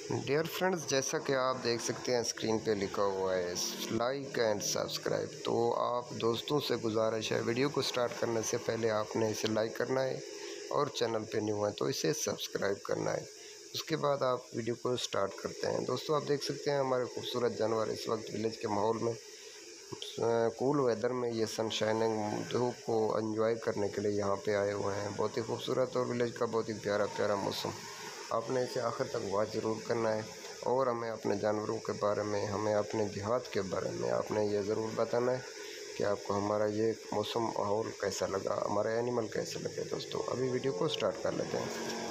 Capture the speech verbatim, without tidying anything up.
Dear friends, जैसा कि आप देख सकते हैं स्क्रीन पे लिखा हुआ है लाइक एंड सब्सक्राइब। तो आप दोस्तों से गुजारिश है, वीडियो को स्टार्ट करने से पहले आपने इसे लाइक करना है और चैनल पे न्यू है तो इसे सब्सक्राइब करना है। उसके बाद आप वीडियो को स्टार्ट करते हैं। दोस्तों, आप देख सकते हैं हमारे खूबसूरत जानवर इस वक्त विलेज के माहौल में कूल वेदर में ये सनशाइनिंग धूप को एंजॉय करने के लिए यहाँ पे आए हुए हैं। बहुत ही खूबसूरत और विलेज का बहुत ही प्यारा प्यारा मौसम। आपने इसे आखिर तक वॉच ज़रूर करना है और हमें अपने जानवरों के बारे में, हमें अपने देहात के बारे में आपने ये ज़रूर बताना है कि आपको हमारा ये मौसम माहौल कैसा लगा, हमारे एनिमल कैसे लगे। दोस्तों, अभी वीडियो को स्टार्ट कर लेते हैं।